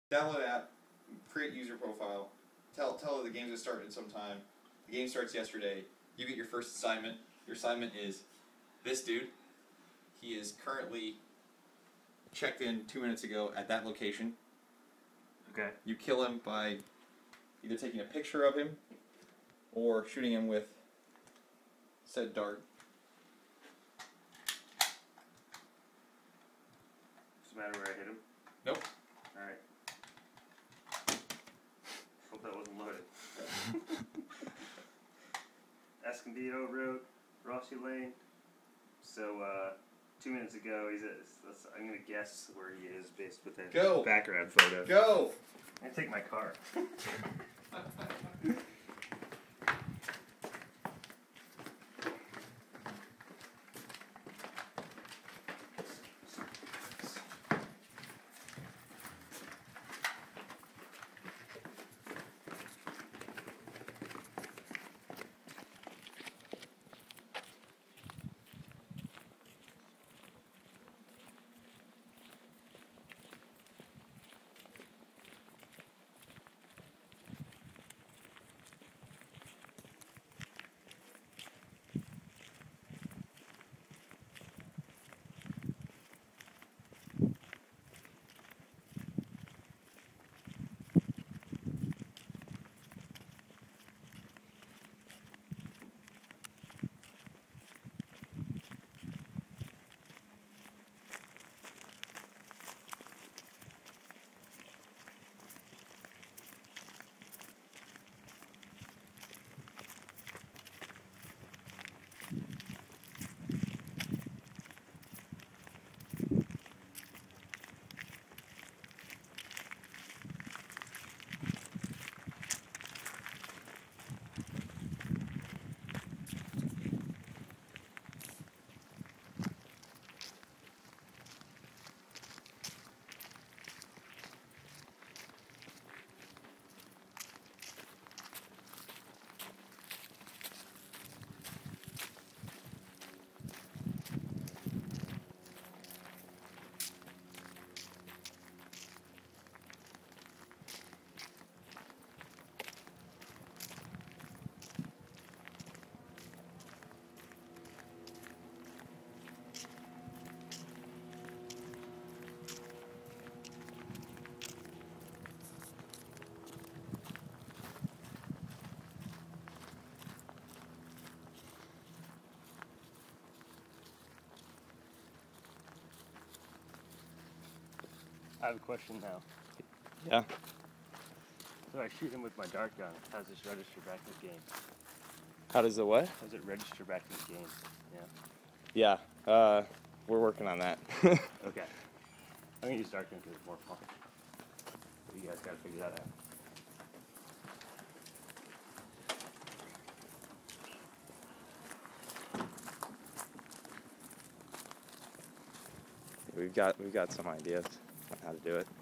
Download the app, create user profile, tell it the game's gonna start at some time. The game starts yesterday. You get your first assignment. Your assignment is this dude. He is currently checked in 2 minutes ago at that location. Okay. You kill him by either taking a picture of him or shooting him with said dart. Does it matter where I hit him? Nope. Alright. Hope that wasn't loaded. Escondido Road, Rossi Lane. So, 2 minutes ago, I'm going to guess where he is based with that background photo. Go! I'm going to take my car. I have a question now. Yeah. So I shoot him with my dart gun. How does this register back in the game? How does the what? How does it register back in the game? Yeah. We're working on that. Okay. I'm going to use dart gun because it's more fun. But you guys got to figure that out. We've got some ideas on how to do it.